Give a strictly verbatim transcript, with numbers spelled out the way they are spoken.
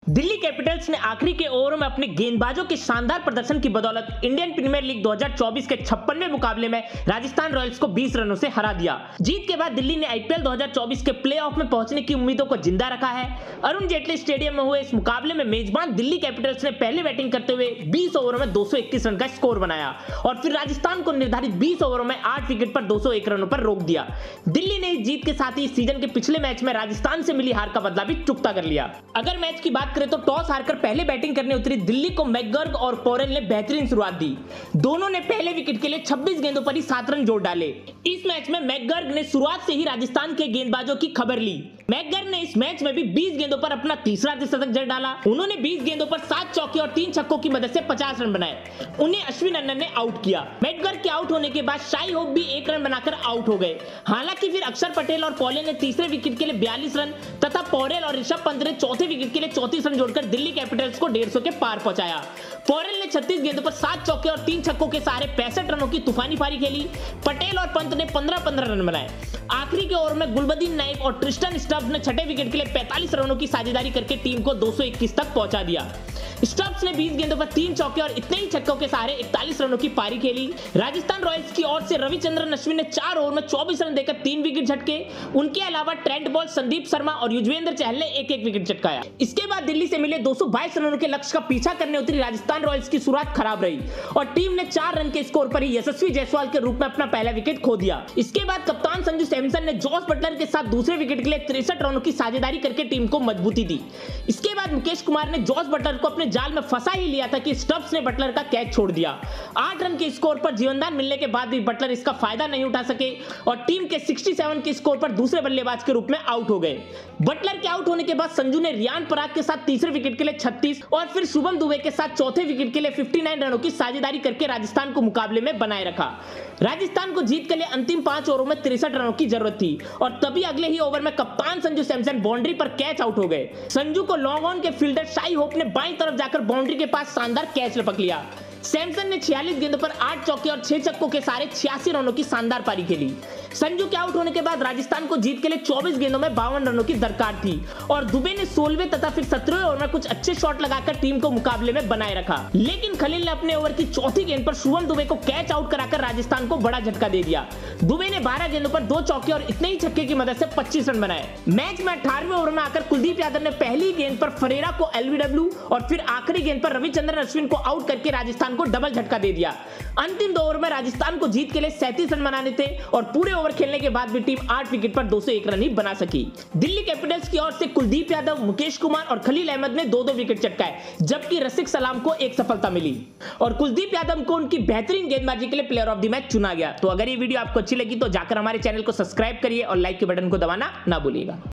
Delhi Capitals ने आखिरी के ओवरों में अपने गेंदबाजों के शानदार प्रदर्शन की बदौलत इंडियन प्रीमियर लीग दो हज़ार चौबीस के छप्पनवें मुकाबले में राजस्थान रॉयल्स को बीस रनों से हरा दिया। जीत के बाद दिल्ली ने आईपीएल दो हज़ार चौबीस के प्लेऑफ में पहुंचने की उम्मीदों को जिंदा रखा है। अरुण जेटली स्टेडियम में हुए इस मुकाबले में मेजबान दिल्ली कैपिटल्स ने पहले बैटिंग करते हुए बीस ओवरों में दो सौ इक्कीस रन का स्कोर बनाया और फिर राजस्थान को निर्धारित बीस ओवरों में आठ विकेट पर दो सौ एक रनों पर रोक दिया। दिल्ली ने इस जीत के साथ ही सीजन के पिछले मैच में राजस्थान से मिली हार का बदला भी चुकता कर लिया। अगर मैच की बात करें तो टॉस हारकर पहले बैटिंग करने उतरी दिल्ली को मैकगर्ग और पोरेल ने बेहतरीन शुरुआत दी। दोनों ने पहले विकेट के लिए छब्बीस गेंदों पर ही सात रन जोड़ डाले। इस मैच में मैकगर्ग ने शुरुआत से ही राजस्थान के गेंदबाजों की खबर ली। मैकगर्ग ने इस मैच में भी बीस गेंदों पर अपना तीसरा शतक जड़ डाला। उन्होंने बीस गेंदों पर सात चौके और तीन छक्कों की मदद से पचास रन बनाए। उन्हें अश्विन अय्यर ने आउट किया। मैकगर्ग के आउट होने के बाद शाई होप भी एक रन बनाकर आउट हो गए। हालांकि फिर अक्षर पटेल और पॉले ने तीसरे विकेट के लिए बयालीस रन तथा पोरेल और ऋषभ पंत ने चौथे विकेट के लिए चौंतीस रन जोड़कर दिल्ली कैपिटल्स को डेढ़ सौ के पार पहुंचाया। पोरेल ने छत्तीस गेंदों पर सात चौके और तीन छक्कों के सहारे पैंसठ रनों की तूफानी पारी खेली। पटेल और पंत ने पंद्रह पंद्रह रन बनाए। आखिरी के ओवर में गुलबदीन नाइब और ट्रिस्टन स्टब्स ने छठे विकेट के लिए पैंतालीस रनों की साझेदारी करके टीम को दो सौ इक्कीस तक पहुंचा दिया। स्टब्स ने बीस गेंदों पर तीन चौके और इतने ही छक्कों के सहारे इकतालीस रनों की पारी खेली। राजस्थान रॉयल्स की ओर से रविचंद्रन अश्विन ने चार ओवर में चौबीस रन देकर तीन विकेट झटके। उनके अलावा ट्रेंट बोल्ट, संदीप शर्मा और युजवेंद्र चहल ने एक एक विकेट चटकाया। इसके बाद दिल्ली से मिले दो सौ बाईस रनों के लक्ष्य का पीछा करने उतरी राजस्थान रॉयल्स की शुरुआत खराब रही और टीम ने चार रन के स्कोर पर ही यशस्वी जायसवाल के रूप में अपना पहला विकेट खो दिया। इसके बाद कप्तान संजू सैमसन ने जॉस बटलर के साथ दूसरे विकेट के लिए तिरसठ रनों की साझेदारी करके टीम को मजबूती दी। इसके बाद मुकेश कुमार ने जॉस बटलर को अपने जाल में फंसा ही लिया था कि स्टब्स ने बटलर का कैच छोड़ दिया। आठ रन के स्कोर पर जीवनदान मिलने के बाद भी बटलर इसका फायदा नहीं उठा सके और टीम के सड़सठ के स्कोर पर दूसरे बल्लेबाज के रूप में आउट हो गए। बटलर के आउट होने के बाद संजू ने रियान पराग के साथ तीसरे विकेट के लिए छत्तीस और फिर शुभम दुबे के साथ चौथे विकेट के लिए उनसठ रनों की साझेदारी करके राजस्थान को मुकाबले में बनाए रखा। राजस्थान को जीत के लिए अंतिम पांच ओवरों में तिरसठ रनों की जरूरत थी और तभी अगले ही ओवर में कप्तान संजू सैमसन बाउंड्री पर कैच आउट हो गए। संजू को लॉन्ग ऑन के फील्डर शाई होप ने बाईं तरफ जाकर बाउंड्री के पास शानदार कैच लपक लिया। सैमसन ने छियालीस गेंदों पर आठ चौके और छह छक्कों के सारे छियासी रनों की शानदार पारी खेली। संजू के आउट होने के बाद राजस्थान को जीत के लिए चौबीस गेंदों में बावन रनों की दरकार थी और दुबे ने सोलहवें तथा फिर सत्रहवें ओवर में कुछ अच्छे शॉट लगाकर टीम को मुकाबले में बनाए रखा। लेकिन खलील ने अपने ओवर की चौथी गेंद पर शुभम दुबे को कैच आउट कराकर राजस्थान को बड़ा झटका दे दिया। दुबे ने बारह गेंदों पर दो चौके और इतने ही छक्के की मदद से पच्चीस रन बनाए। मैच में अठारहवें ओवर में आकर कुलदीप यादव ने पहली गेंद पर फरेरा को एलबीडब्ल्यू और फिर आखिरी गेंद पर रविचंद्रन अश्विन को आउट करके राजस्थान को डबल झटका दे दिया। अंतिम दो ओवर में राजस्थान को जीत के लिए सैंतीस रन बनाने थे और पूरे ओवर खेलने के बाद भी टीम आठ विकेट पर दो सौ एक रन ही बना सकी। दिल्ली कैपिटल्स की ओर से कुलदीप यादव, मुकेश कुमार और खलील अहमद ने दो दो विकेट चटकाए, जबकि रसिक सलाम को एक सफलता मिली और कुलदीप यादव को उनकी बेहतरीन गेंदबाजी के लिए प्लेयर ऑफ द मैच चुना गया। तो अगर ये वीडियो आपको अच्छी लगी तो जाकर हमारे चैनल को सब्सक्राइब करिए और लाइक के बटन को दबाना ना भूलिएगा।